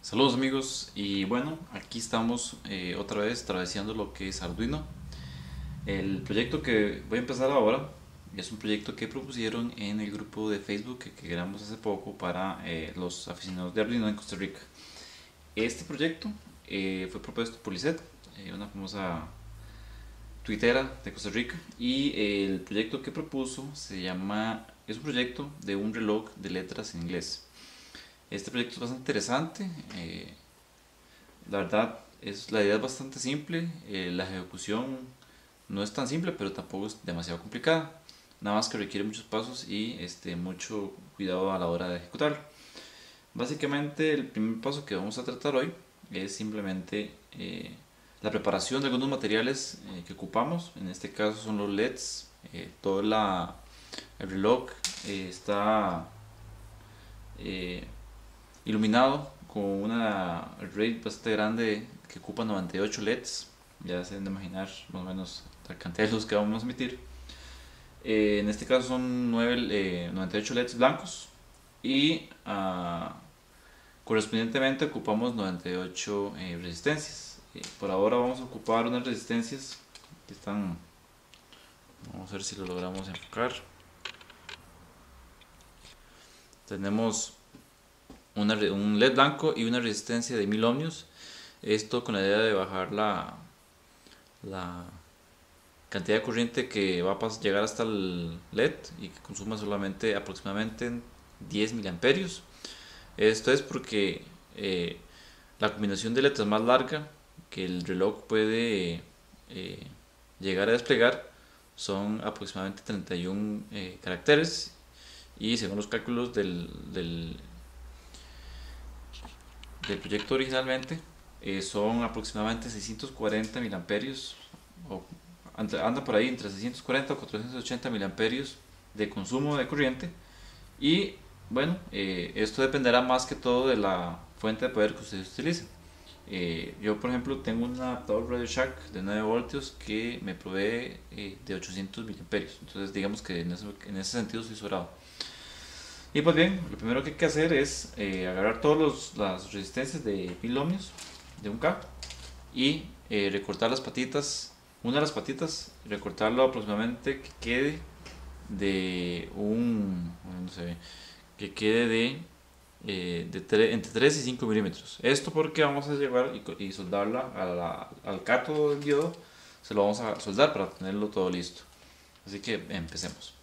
Saludos amigos, y bueno, aquí estamos otra vez traveseando lo que es Arduino. El proyecto que voy a empezar ahora es un proyecto que propusieron en el grupo de Facebook que creamos hace poco para los aficionados de Arduino en Costa Rica. Este proyecto fue propuesto por Lisette, una famosa tuitera de Costa Rica, y el proyecto que propuso es un proyecto de un reloj de letras en inglés. Este proyecto es bastante interesante. La verdad, la idea es bastante simple. La ejecución no es tan simple, pero tampoco es demasiado complicada. Nada más que requiere muchos pasos y mucho cuidado a la hora de ejecutarlo. Básicamente, el primer paso que vamos a tratar hoy es simplemente la preparación de algunos materiales que ocupamos. En este caso son los LEDs. El reloj está eh, iluminado con una array bastante grande que ocupa 98 LEDs. Ya se deben de imaginar más o menos la cantidad de luz que vamos a emitir. En este caso son 98 LEDs blancos y correspondientemente ocupamos 98 resistencias. Por ahora vamos a ocupar unas resistencias que están, vamos a ver si lo logramos enfocar. Tenemos un LED blanco y una resistencia de 1000 ohmios. Esto con la idea de bajar la cantidad de corriente que va a llegar hasta el LED y que consuma solamente aproximadamente 10 miliamperios. Esto es porque la combinación de letras más larga que el reloj puede llegar a desplegar son aproximadamente 31 caracteres, y según los cálculos del proyecto originalmente son aproximadamente 640 miliamperios, o anda por ahí entre 640 o 480 miliamperios de consumo de corriente. Y bueno, esto dependerá más que todo de la fuente de poder que ustedes utilicen. Yo por ejemplo tengo un adaptador Radio Shack de 9 voltios que me provee de 800 miliamperios, entonces digamos que en ese sentido estoy sobrado. Y pues bien, lo primero que hay que hacer es agarrar todas las resistencias de 1000 ohmios de un K y recortar las patitas, una de las patitas, recortarlo aproximadamente que quede no sé, que quede entre 3 y 5 milímetros. Esto porque vamos a llevar y soldarla al cátodo del diodo, se lo vamos a soldar para tenerlo todo listo. Así que empecemos.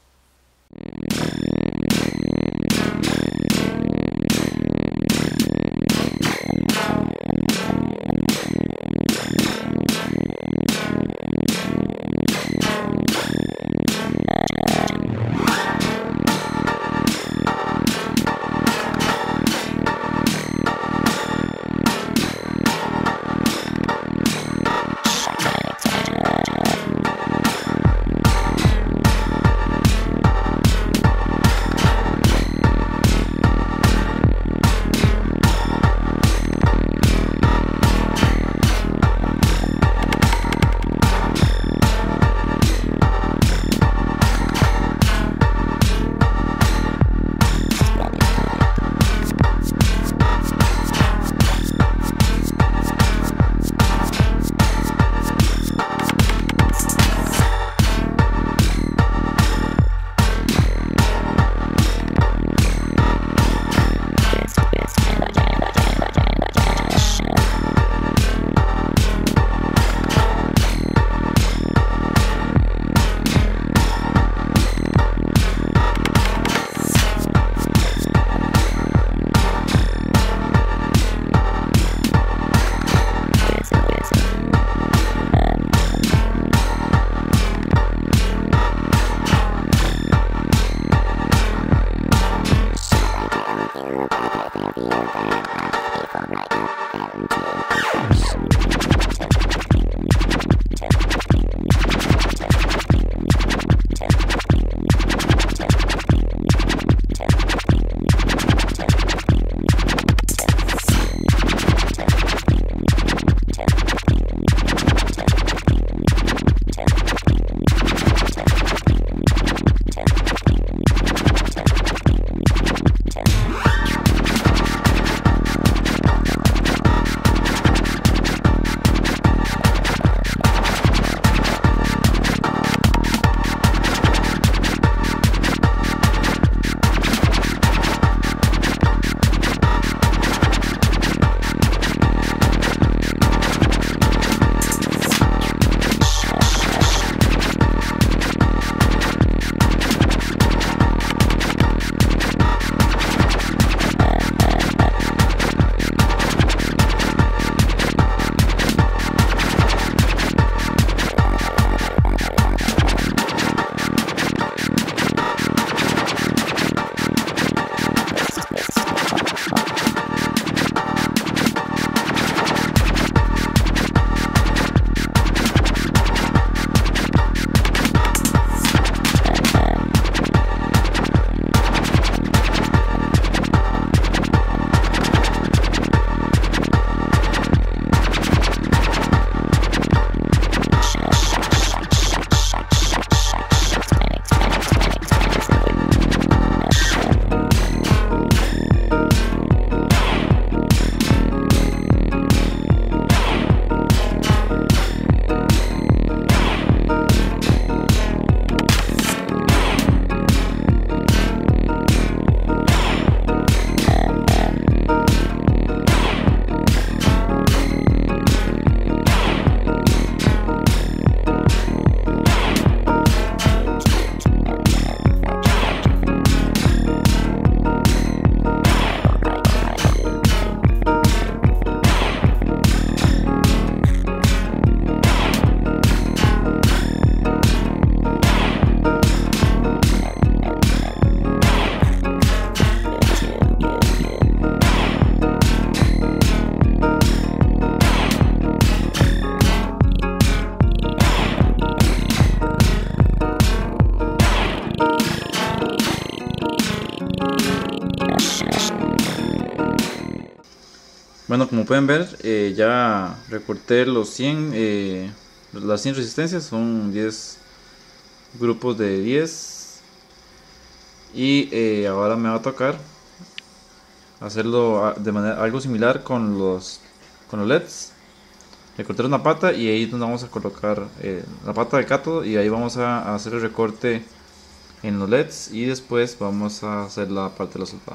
Bueno, como pueden ver, ya recorté las 100 resistencias, son 10 grupos de 10. Y ahora me va a tocar hacerlo de manera algo similar con los LEDs. Recortar una pata y ahí nos vamos a colocar la pata de cátodo, y ahí vamos a hacer el recorte en los LEDs, y después vamos a hacer la parte de la soltada.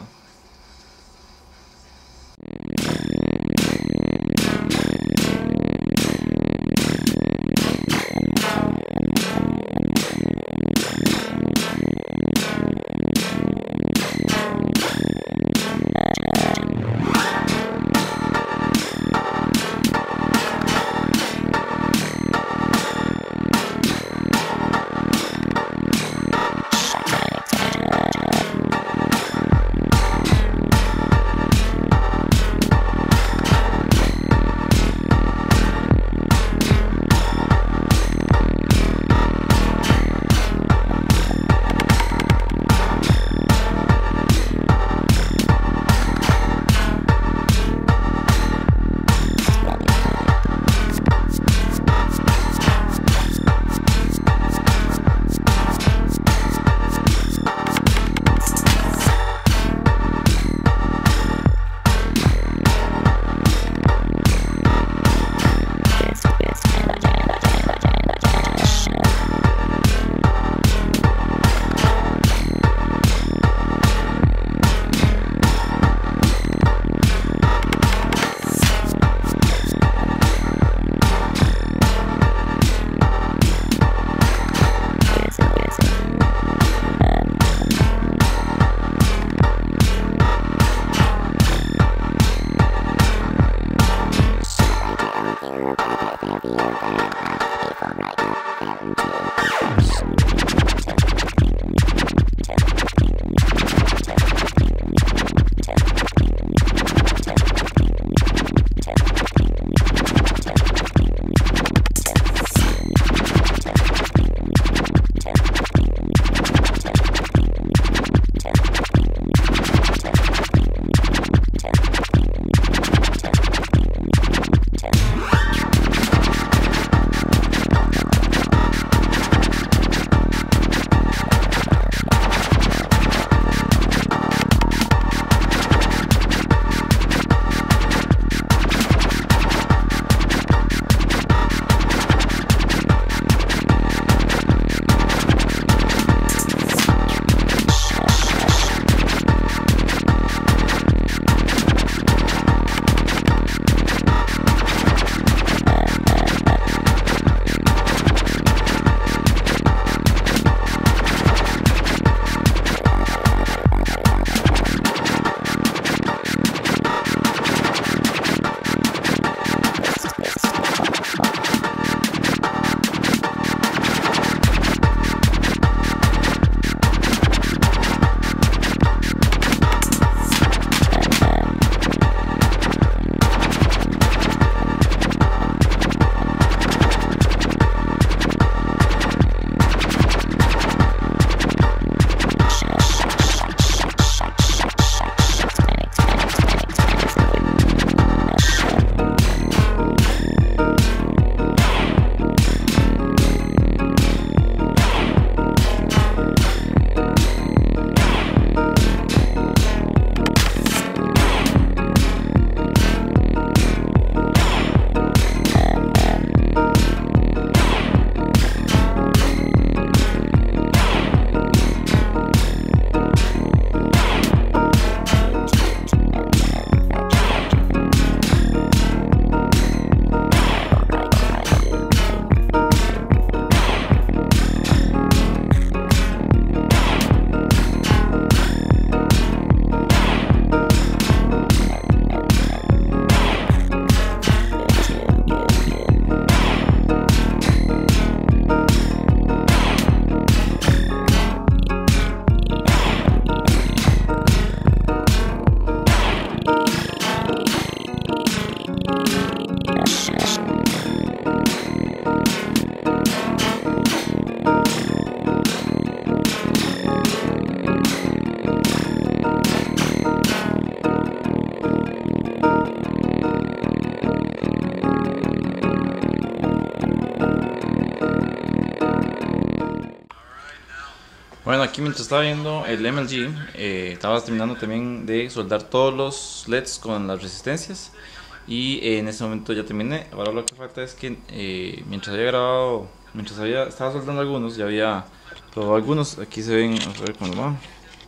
Bueno, aquí mientras estaba viendo el MLG, estaba terminando también de soldar todos los LEDs con las resistencias. Y en este momento ya terminé. Ahora lo que falta es que mientras había grabado, estaba soldando algunos, ya había probado algunos. Aquí se ven, vamos a ver cómo va.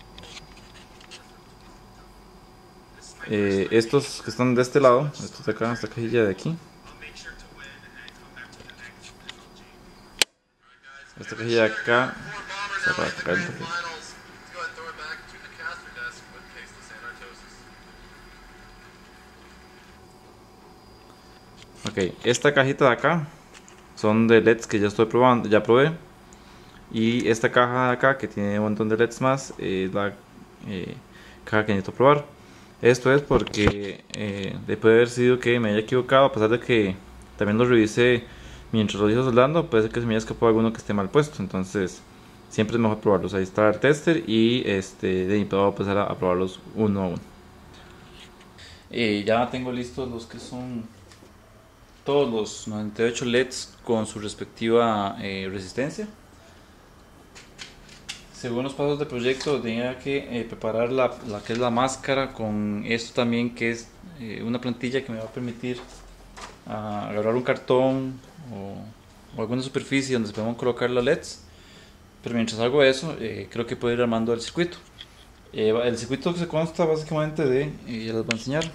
Estos que están de este lado, estos de acá, esta cajilla de aquí. Esta cajilla de acá, o sea, para tocar un poquito. Ok, esta cajita de acá son de LEDs que ya estoy probando, ya probé. Y esta caja de acá que tiene un montón de LEDs más es la caja que necesito probar. Esto es porque puede haber sido que me haya equivocado, a pesar de que también lo revisé mientras lo iba soldando, puede ser que se me haya escapado alguno que esté mal puesto. Entonces siempre es mejor probarlos. Ahí está el tester y de ahí puedo empezar a probarlos uno a uno. Ya tengo listos los que son todos los 98 LEDs con su respectiva resistencia. Según los pasos del proyecto tenía que preparar la que es la máscara con esto también, que es una plantilla que me va a permitir agarrar un cartón o alguna superficie donde se puedan colocar los LEDs. Pero mientras hago eso, creo que puedo ir armando el circuito. El circuito se consta básicamente de, ya les voy a enseñar.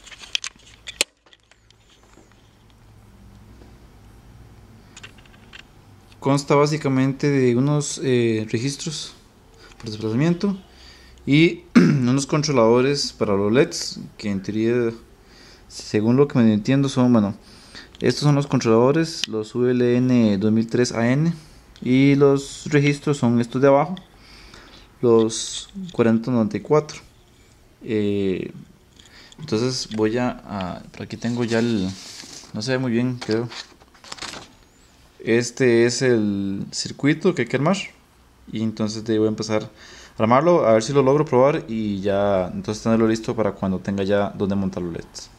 Consta básicamente de unos registros por desplazamiento y unos controladores para los LEDs, que en teoría, según lo que me entiendo, son, bueno, estos son los controladores, los ULN 2003 AN, y los registros son estos de abajo, los 4094. Entonces voy por aquí tengo ya no se ve muy bien, creo. Este es el circuito que hay que armar. Y entonces voy a empezar a armarlo, a ver si lo logro probar y ya entonces tenerlo listo para cuando tenga ya donde montar los LEDs.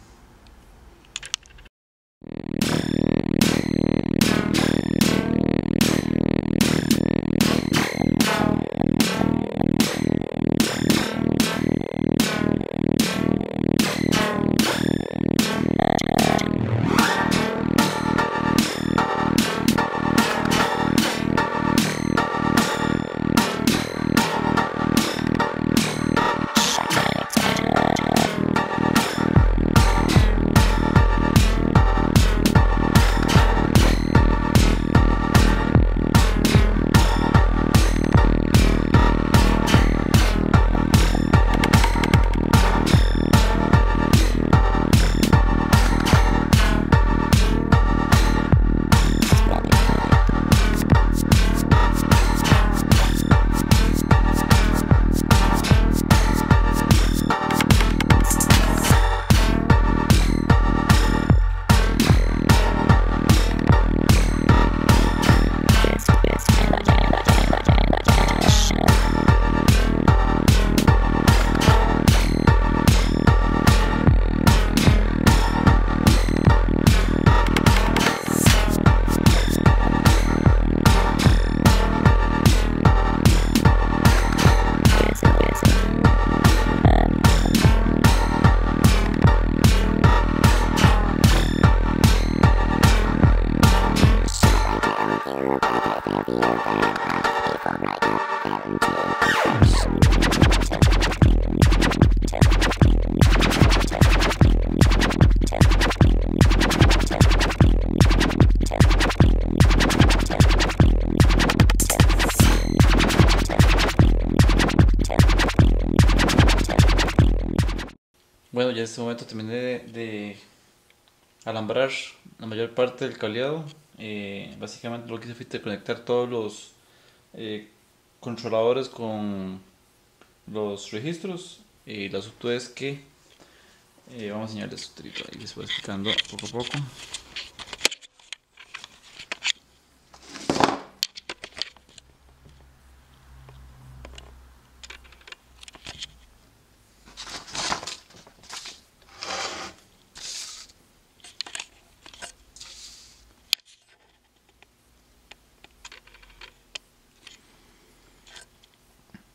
Bueno, ya en este momento terminé de alambrar la mayor parte del cableado. Básicamente lo que hice fue conectar todos los eh, controladores con los registros. Y el asunto es que vamos a enseñarles y les voy explicando poco a poco.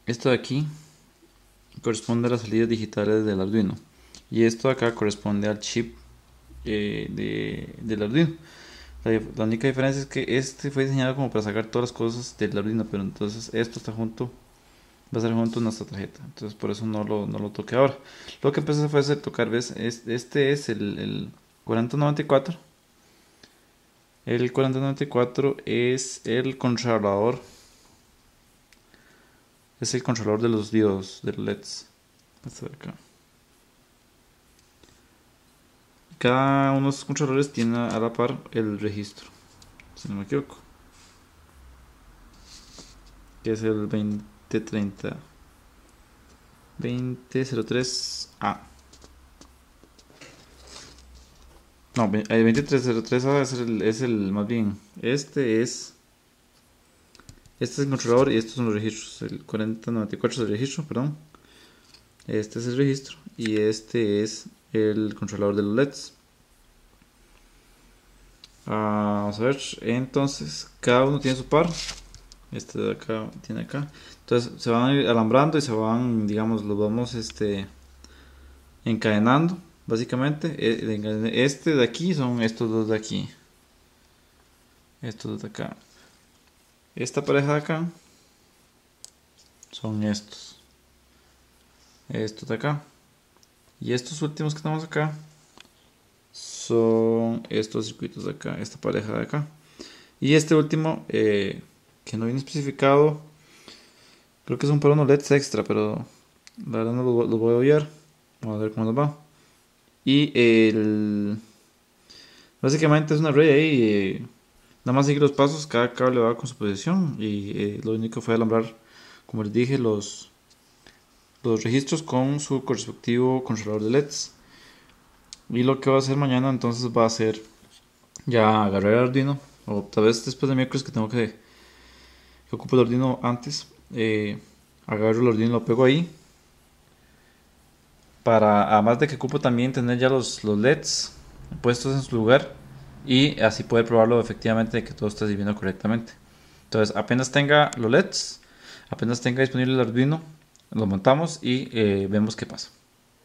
Esto de aquí corresponde a las salidas digitales del Arduino y esto de acá corresponde al chip del Arduino. La única diferencia es que este fue diseñado como para sacar todas las cosas del Arduino, pero entonces esto está junto, va a ser junto a nuestra tarjeta, entonces por eso no lo toqué ahora. Lo que empecé fue a hacer tocar, ¿ves? Este es el 4094. El 4094 es el controlador, de los diodos, de los LEDs. Este de acá. Cada uno de estos controladores tiene a la par el registro, si no me equivoco, que es el 2030 2003A. No, el 2303A es el más bien. Este es el controlador y estos son los registros. El 4094 es el registro, perdón. Este es el registro y este es el controlador de los LEDs. Vamos a ver, entonces cada uno tiene su par. Este de acá tiene acá. Entonces se van a ir alambrando y se van, digamos, los vamos encadenando. Básicamente, este de aquí son estos dos de aquí. Estos dos de acá. Esta pareja de acá son estos. Estos de acá. Y estos últimos que tenemos acá son estos circuitos de acá, esta pareja de acá. Y este último, que no viene especificado, creo que son para unos LEDs extra, pero la verdad no los voy a obviar. Vamos a ver cómo nos va. Y básicamente es una red ahí, nada más sigue los pasos, cada cable va con su posición y lo único fue alambrar, como les dije, los registros con su respectivo controlador de LEDs. Y lo que voy a hacer mañana entonces va a ser ya agarrar el Arduino, o tal vez después de miércoles que tengo que ocupo el Arduino antes, agarro el Arduino y lo pego ahí. Además de que ocupo también tener ya los LEDs puestos en su lugar y así poder probarlo efectivamente de que todo esté sirviendo correctamente. Entonces apenas tenga los LEDs, apenas tenga disponible el Arduino, lo montamos y vemos qué pasa.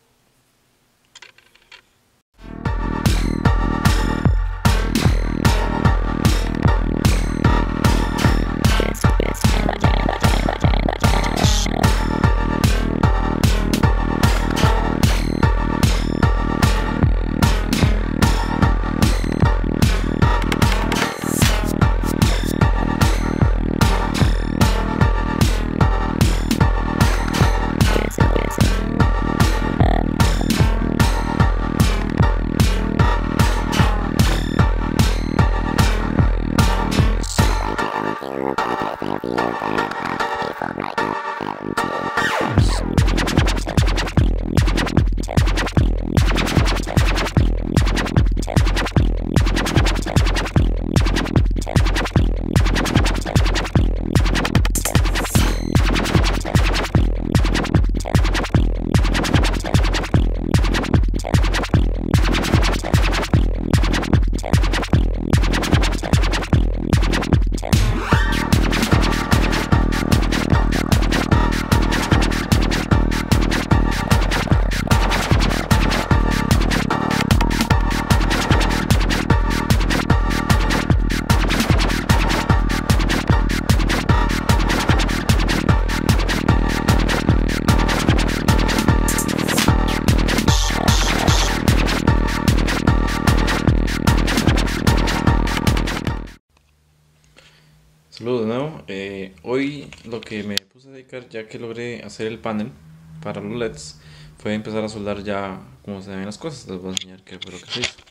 Saludos de nuevo. Hoy lo que me puse a dedicar, ya que logré hacer el panel para los LEDs, fue empezar a soldar ya cómo se ven las cosas. Les voy a enseñar qué fue lo que se hizo.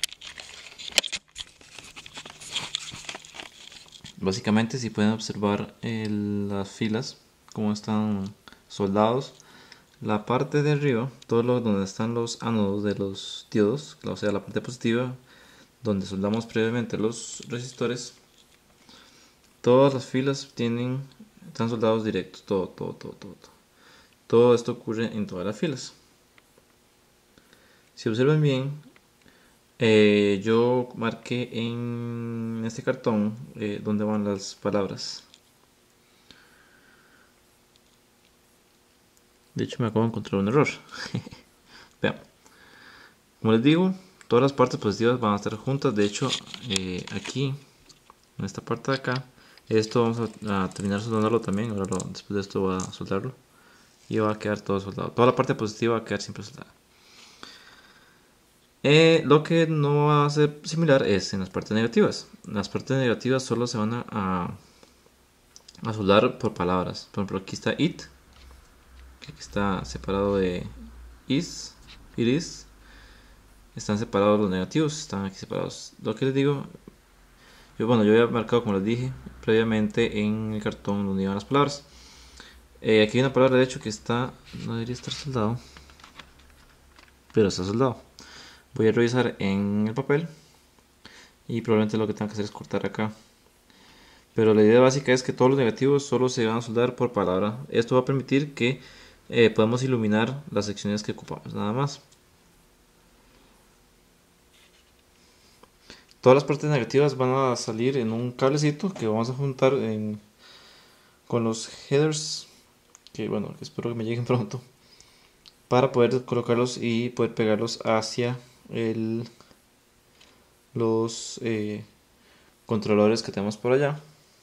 Básicamente, si pueden observar las filas, cómo están soldados, la parte de arriba, donde están los ánodos de los diodos, o sea, la parte positiva, donde soldamos previamente los resistores. Todas las filas están soldados directos, todo. Todo esto ocurre en todas las filas. Si observan bien, yo marqué en este cartón donde van las palabras. De hecho, me acabo de encontrar un error. Vean, como les digo, todas las partes positivas van a estar juntas. De hecho, aquí, en esta parte de acá, esto vamos a terminar soldándolo también. Ahora después de esto voy a soldarlo y va a quedar todo soldado. Toda la parte positiva va a quedar siempre soldada. Lo que no va a ser similar es en las partes negativas. Las partes negativas solo se van a soldar por palabras. Por ejemplo, aquí está it, que aquí está separado de is, it is. Están separados los negativos, están aquí separados. Lo que les digo, yo había marcado, como les dije previamente, en el cartón donde iban las palabras. Aquí hay una palabra de hecho que está, no debería estar soldado, pero está soldado. Voy a revisar en el papel y probablemente lo que tengo que hacer es cortar acá. Pero la idea básica es que todos los negativos solo se van a soldar por palabra. Esto va a permitir que podamos iluminar las secciones que ocupamos, nada más. Todas las partes negativas van a salir en un cablecito que vamos a juntar con los headers, que espero que me lleguen pronto, para poder colocarlos y poder pegarlos hacia los controladores que tenemos por allá.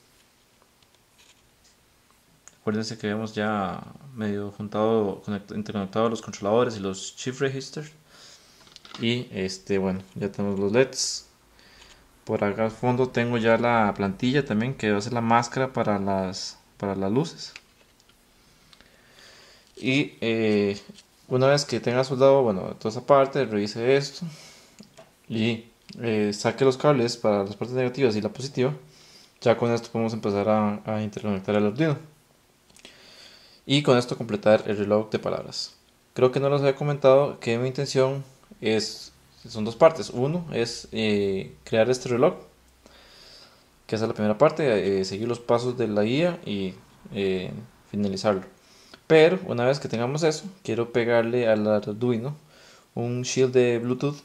Acuérdense que habíamos ya medio juntado, interconectado los controladores y los shift registers. Y ya tenemos los LEDs. Por acá al fondo tengo ya la plantilla también, que va a ser la máscara para las luces. Y una vez que tenga soldado, toda esa parte, revise esto y saque los cables para las partes negativas y la positiva. Ya con esto podemos empezar a interconectar el Arduino. Y con esto completar el reloj de palabras. Creo que no les había comentado que mi intención son dos partes. Uno es crear este reloj, que es la primera parte, seguir los pasos de la guía y finalizarlo. Pero una vez que tengamos eso, quiero pegarle al Arduino un shield de Bluetooth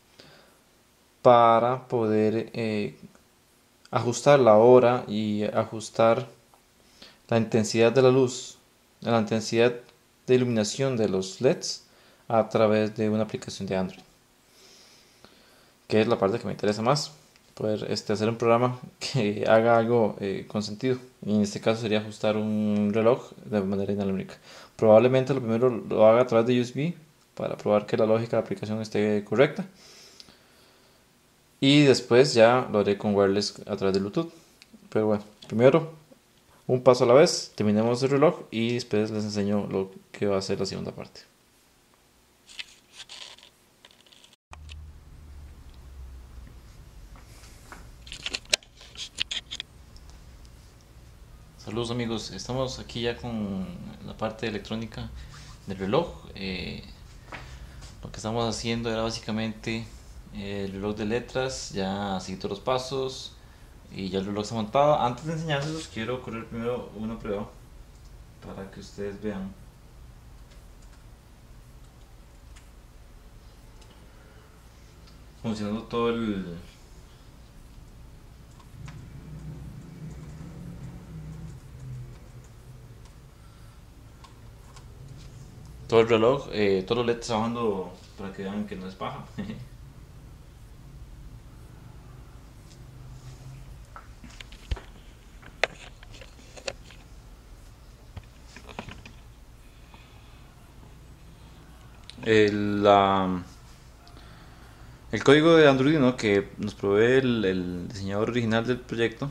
para poder ajustar la hora y ajustar la intensidad de la luz, la intensidad de iluminación de los LEDs a través de una aplicación de Android, que es la parte que me interesa más, poder hacer un programa que haga algo con sentido. Y en este caso sería ajustar un reloj de manera inalámbrica. Probablemente lo primero lo haga a través de USB para probar que la lógica de la aplicación esté correcta, y después ya lo haré con wireless a través de Bluetooth. Pero bueno, primero un paso a la vez, terminemos el reloj y después les enseño lo que va a ser la segunda parte. Saludos amigos, estamos aquí ya con la parte electrónica del reloj. Lo que estamos haciendo era básicamente el reloj de letras, ya seguí todos los pasos y ya el reloj está montado. Antes de enseñárselos quiero correr primero una prueba para que ustedes vean. Funcionando todo todo el reloj, todos los LEDs trabajando para que vean que no es paja. El, la- el código de Arduino que nos provee el diseñador original del proyecto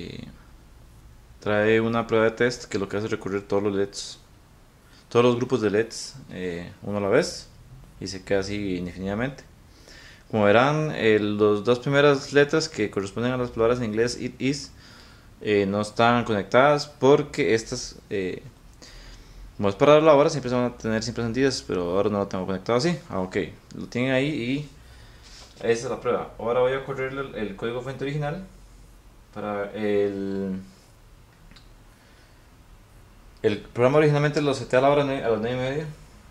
trae una prueba de test que lo que hace es recorrer todos los LEDs, todos los grupos de LEDs uno a la vez, y se queda así indefinidamente. Como verán, las dos primeras letras que corresponden a las palabras en inglés it is no están conectadas porque estas, como es para la hora, siempre se van a tener siempre encendidas, pero ahora no lo tengo conectado así. Ok, lo tienen ahí y esa es la prueba. Ahora voy a correr el código fuente original para el programa. Originalmente lo seté a la hora a las 9:30.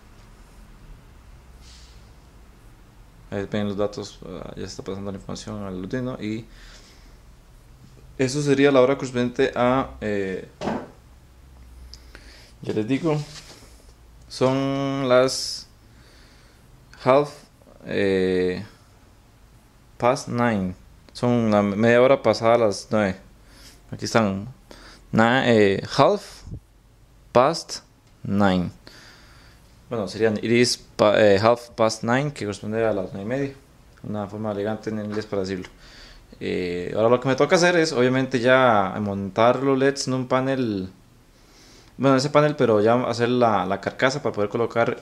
Ahí ven los datos, ya está pasando la información al Arduino y eso sería la hora correspondiente a, ya les digo, Son las half past 9. Son la media hora pasada las 9. Aquí están. Half past 9. Bueno, serían it is half past 9, que corresponde a las 9:30. Una forma elegante en inglés para decirlo. Ahora lo que me toca hacer es, obviamente, ya montar los LEDs en un panel. Bueno, ese panel, pero ya hacer la carcasa para poder colocar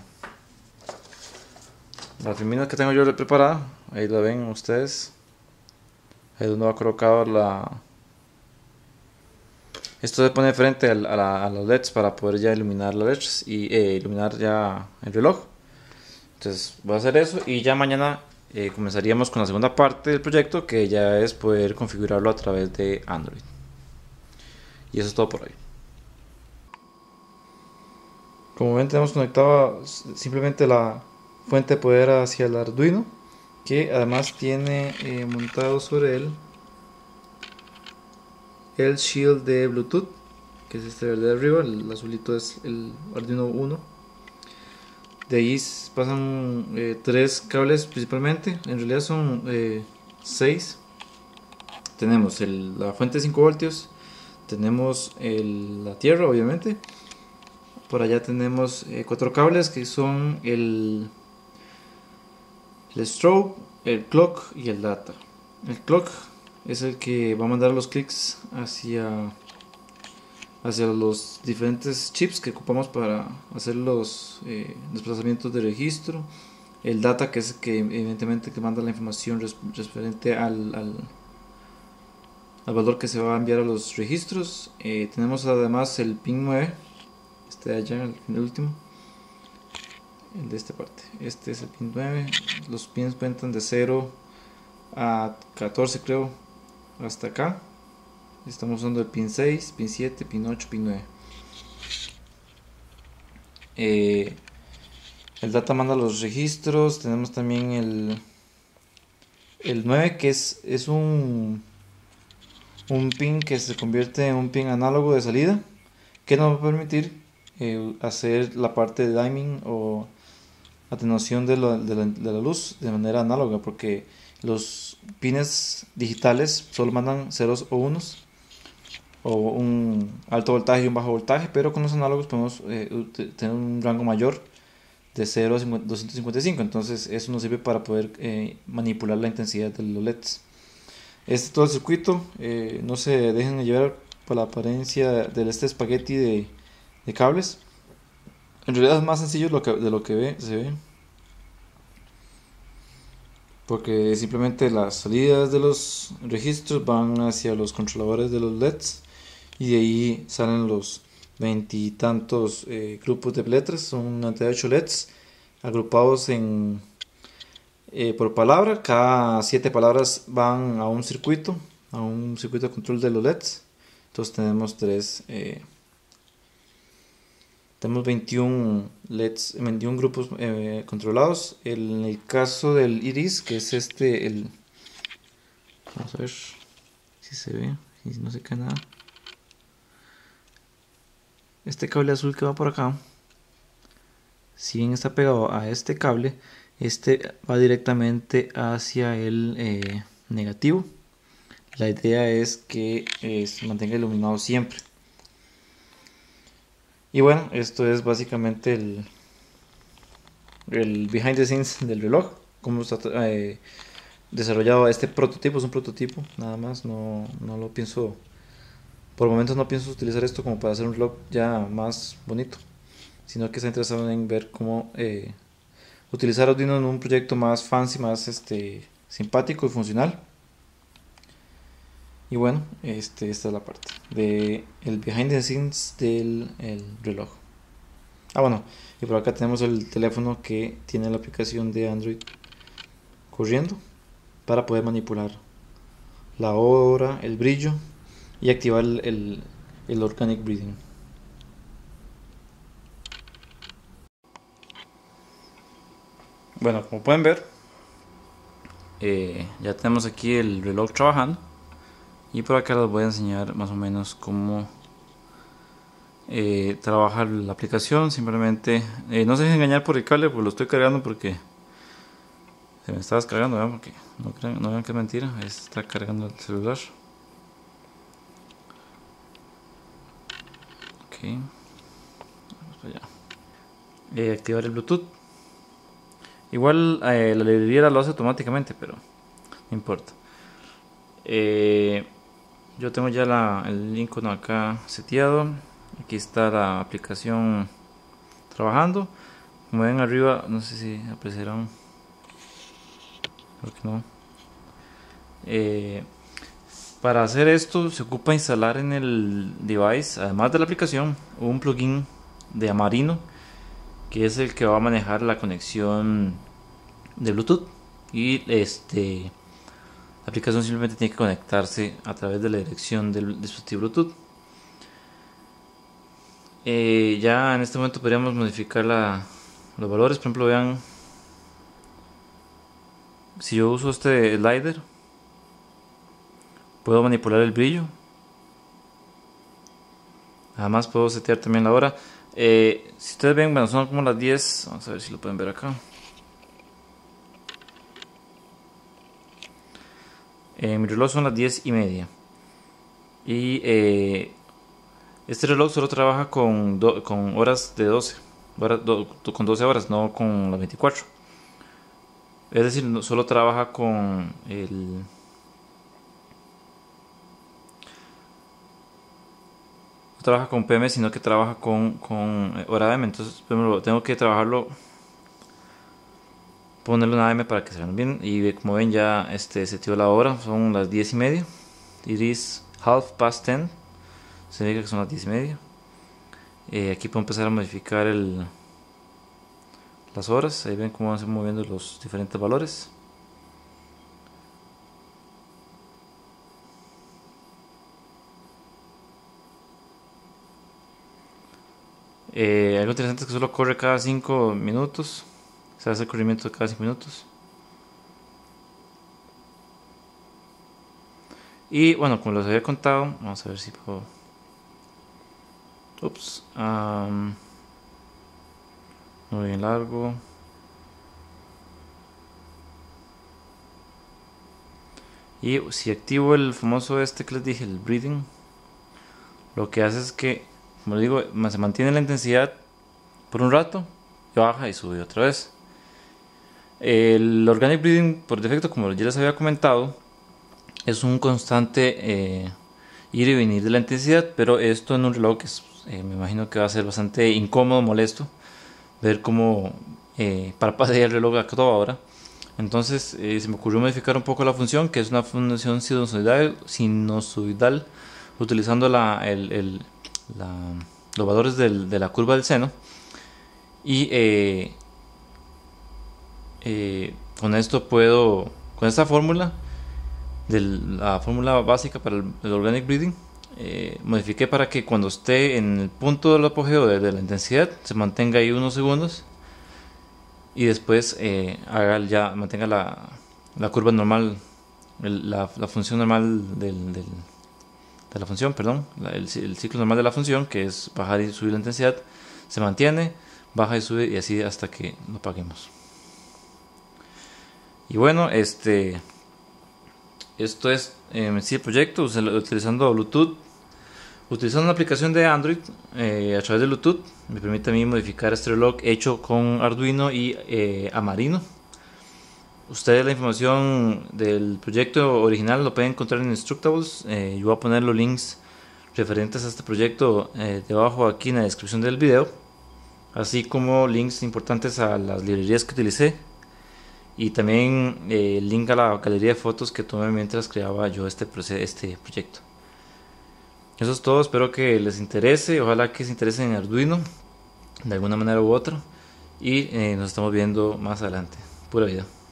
la filmina que tengo yo preparada. Ahí lo ven ustedes. Ahí es donde va colocado Esto se pone frente a los LEDs para poder ya iluminar los LEDs y iluminar ya el reloj. Entonces voy a hacer eso y ya mañana comenzaríamos con la segunda parte del proyecto, que ya es poder configurarlo a través de Android. Y eso es todo por hoy. Como ven, tenemos conectado simplemente la fuente de poder hacia el Arduino, que además tiene montado sobre él el shield de Bluetooth, que es este verde de arriba. El azulito es el Arduino 1. De ahí pasan 3 cables principalmente, en realidad son 6. Tenemos la fuente de 5 voltios, tenemos la tierra, obviamente. Por allá tenemos 4 cables que son el strobe, el clock y el data. El clock es el que va a mandar los clics hacia los diferentes chips que ocupamos para hacer los desplazamientos de registro. El data, que es el que evidentemente que manda la información referente al valor que se va a enviar a los registros. Tenemos además el pin 9, este de allá, el último, el de esta parte. Este es el pin 9. Los pins cuentan de 0 a 14, creo, hasta acá. Estamos usando el pin 6, pin 7, pin 8, pin 9. El data manda los registros. Tenemos también el 9, que es un pin que se convierte en un pin análogo de salida, que nos va a permitir hacer la parte de dimming o atenuación de la luz de manera análoga, porque los pines digitales solo mandan ceros o unos, o un alto voltaje y un bajo voltaje, pero con los análogos podemos tener un rango mayor de 0 a 255. Entonces eso nos sirve para poder manipular la intensidad de los LEDs. Este es todo el circuito. No se dejen llevar por la apariencia de este espagueti de cables. En realidad es más sencillo de lo que se ve, porque simplemente las salidas de los registros van hacia los controladores de los LEDs, y de ahí salen los veintitantos grupos de letras. Son 98 LEDs agrupados por palabra. Cada 7 palabras van a un circuito de control de los LEDs. Entonces tenemos 21 LEDs, 21 grupos controlados. En el caso del iris, que es vamos a ver si se ve, si no se cae nada. Este cable azul que va por acá, si bien está pegado a este cable, este va directamente hacia el negativo. La idea es que se mantenga iluminado siempre. Y bueno, esto es básicamente el behind the scenes del reloj, cómo está desarrollado este prototipo. Es un prototipo nada más, no lo pienso, por momentos no pienso utilizar esto como para hacer un reloj ya más bonito, sino que está interesado en ver cómo utilizar Arduino en un proyecto más fancy, más simpático y funcional. Y bueno, esta es la parte de el behind the scenes del reloj. Bueno, y por acá tenemos el teléfono que tiene la aplicación de Android corriendo para poder manipular la hora, el brillo y activar el organic breathing. Bueno, como pueden ver, ya tenemos aquí el reloj trabajando, y por acá les voy a enseñar más o menos cómo trabaja la aplicación. Simplemente no se dejen engañar por el cable, pues lo estoy cargando porque se me está descargando, ¿verdad? Porque no vean que es mentira, está cargando el celular. Ok, vamos para allá. Activar el Bluetooth. Igual la librería lo hace automáticamente, pero no importa. Yo tengo ya el icono acá seteado. Aquí está la aplicación trabajando. Como ven arriba, no sé si apreciarán, creo que no. Para hacer esto se ocupa instalar en el device, además de la aplicación, un plugin de Amarino, que es el que va a manejar la conexión de Bluetooth. Y la aplicación simplemente tiene que conectarse a través de la dirección del dispositivo Bluetooth. Ya en este momento podríamos modificar los valores. Por ejemplo, vean, si yo uso este slider, puedo manipular el brillo. Además puedo setear también la hora. Si ustedes ven, bueno, son como las 10. Vamos a ver si lo pueden ver acá. Mi reloj son las 10:30. Y este reloj solo trabaja con horas de 12. Con 12 horas, no con las 24. Es decir, solo trabaja con trabaja con PM, sino que trabaja con hora AM. Entonces primero tengo que trabajarlo, ponerle una AM para que se vean bien. Y como ven, ya seteó la hora, son las 10:30. It is 10:30. Se ve que son las 10:30. Aquí puedo empezar a modificar las horas. Ahí ven cómo van moviendo los diferentes valores. Algo interesante es que solo corre cada 5 minutos. Se hace el corrimiento de cada 5 minutos. Y bueno, como les había contado, vamos a ver si puedo. Ups. Muy bien largo. Y si activo el famoso que les dije, el breathing, lo que hace es que, como les digo, se mantiene la intensidad por un rato, y baja y sube otra vez. El organic breathing, por defecto, como ya les había comentado, es un constante ir y venir de la intensidad, pero esto en un reloj me imagino que va a ser bastante incómodo, molesto, ver cómo parpadea el reloj a toda hora. Entonces se me ocurrió modificar un poco la función, que es una función sinusoidal utilizando los valores de la curva del seno. Y con esto con esta fórmula, la fórmula básica para el organic breathing, modifiqué para que cuando esté en el punto del apogeo de la intensidad se mantenga ahí unos segundos y después mantenga la curva normal, la función normal de la función, perdón, el ciclo normal de la función, que es bajar y subir la intensidad, se mantiene, baja y sube, y así hasta que lo apaguemos. Y bueno, esto es sí, el proyecto utilizando Bluetooth. Utilizando una aplicación de Android a través de Bluetooth me permite a mí modificar este reloj hecho con Arduino y Amarino. Ustedes la información del proyecto original lo pueden encontrar en Instructables. Yo voy a poner los links referentes a este proyecto debajo aquí en la descripción del video, así como links importantes a las librerías que utilicé y también el link a la galería de fotos que tomé mientras creaba yo este proyecto. Eso es todo, espero que les interese, ojalá que se interesen en Arduino de alguna manera u otra, y nos estamos viendo más adelante. Pura vida.